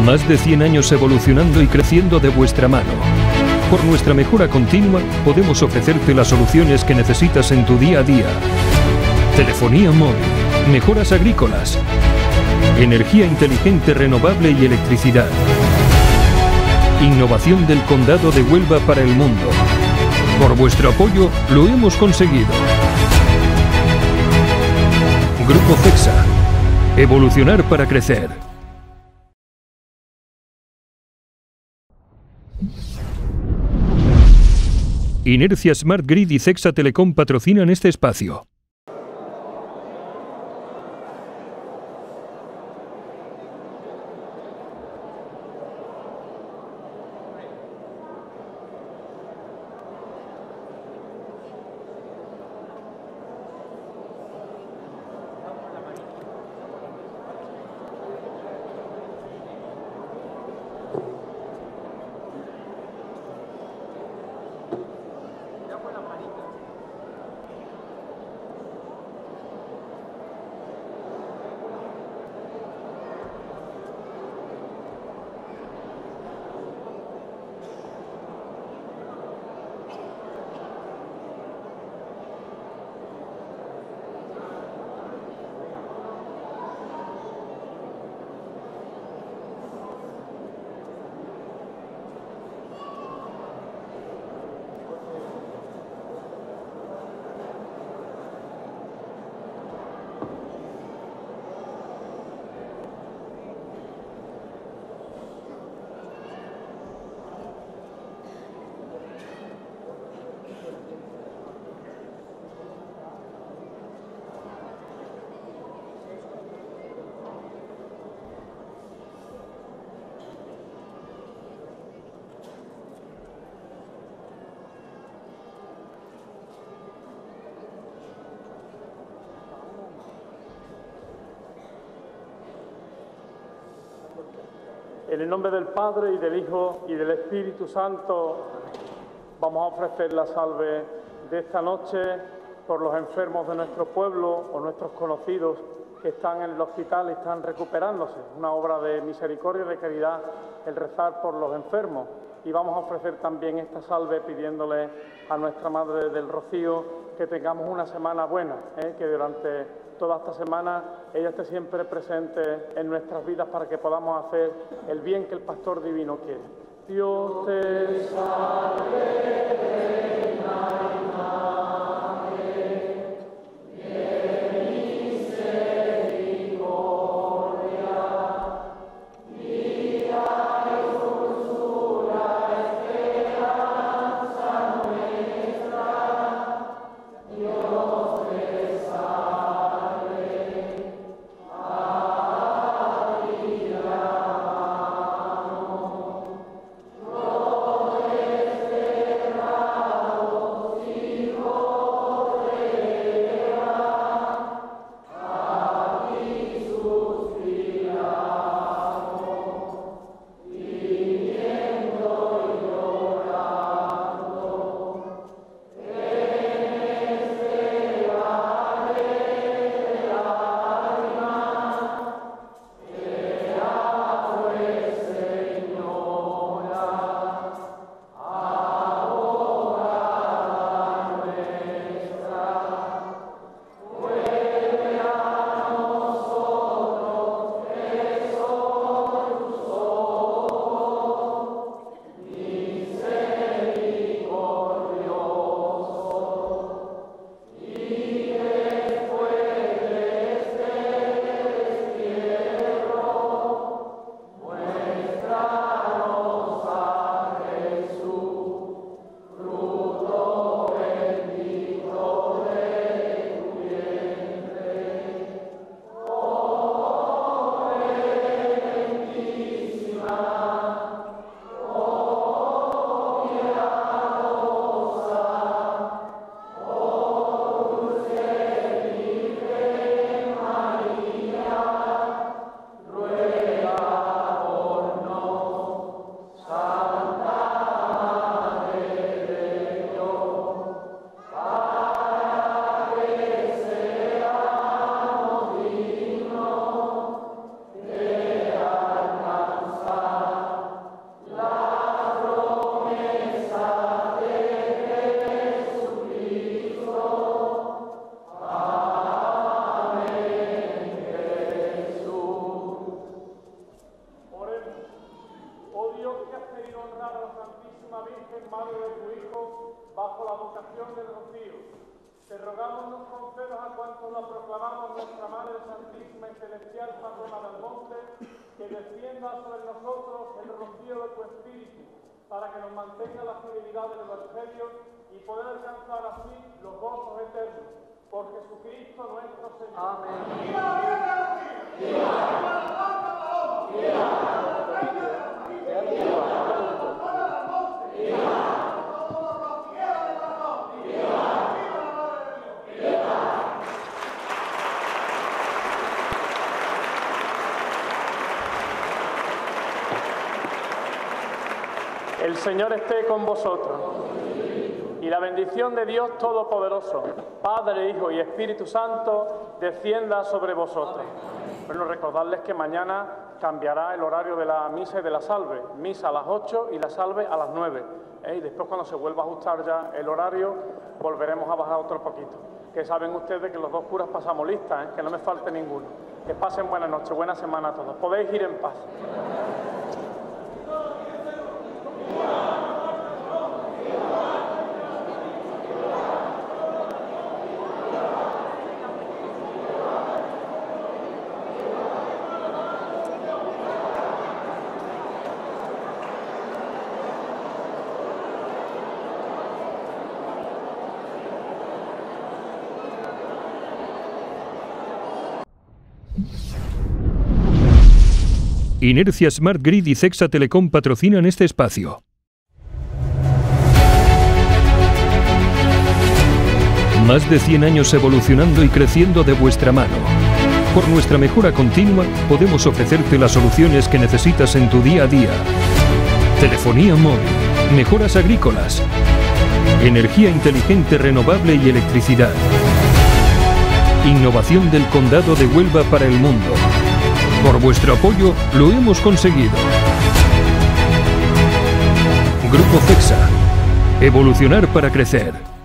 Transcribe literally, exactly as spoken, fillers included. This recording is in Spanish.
Más de cien años evolucionando y creciendo de vuestra mano. Por nuestra mejora continua, podemos ofrecerte las soluciones que necesitas en tu día a día. Telefonía móvil, mejoras agrícolas, energía inteligente renovable y electricidad. Innovación del Condado de Huelva para el mundo. Por vuestro apoyo, lo hemos conseguido. Grupo CEXA. Evolucionar para crecer. Inercia Smart Grid y CEXA Telecom patrocinan este espacio. En el nombre del Padre, y del Hijo, y del Espíritu Santo, vamos a ofrecer la salve de esta noche por los enfermos de nuestro pueblo o nuestros conocidos que están en el hospital y están recuperándose. Una obra de misericordia y de caridad el rezar por los enfermos. Y vamos a ofrecer también esta salve pidiéndole a nuestra Madre del Rocío que tengamos una semana buena, ¿eh? que durante toda esta semana ella esté siempre presente en nuestras vidas para que podamos hacer el bien que el Pastor Divino quiere. Dios te salve, reina y madre, de misericordia, vida y dulzura, esperanza nuestra, Dios te salve, a ti llamamos, flores de bajo la vocación del rocío, te rogamos nos concedas a cuantos la proclamamos nuestra Madre Santísima y Celestial Patrona del Monte, que descienda sobre nosotros el rocío de tu Espíritu, para que nos mantenga la fidelidad del Evangelio y poder alcanzar así los gozos eternos. Por Jesucristo nuestro Señor. Amén. ¡Viva la Virgen de Rocío! ¡Viva la Santa Paloma! ¡Viva la El Señor esté con vosotros, y la bendición de Dios Todopoderoso, Padre, Hijo y Espíritu Santo, descienda sobre vosotros. Bueno, recordarles que mañana cambiará el horario de la misa y de la salve. Misa a las ocho y la salve a las nueve. ¿Eh? Y después, cuando se vuelva a ajustar ya el horario, volveremos a bajar otro poquito. Que saben ustedes que los dos curas pasamos lista, ¿eh? Que no me falte ninguno. Que pasen buena noche, buena semana a todos. Podéis ir en paz. Inercia Smart Grid y Cexa Telecom patrocinan este espacio. Más de cien años evolucionando y creciendo de vuestra mano. Por nuestra mejora continua, podemos ofrecerte las soluciones que necesitas en tu día a día. Telefonía móvil, mejoras agrícolas, energía inteligente renovable y electricidad. Innovación del Condado de Huelva para el mundo. Por vuestro apoyo, lo hemos conseguido. Grupo Cexa. Evolucionar para crecer.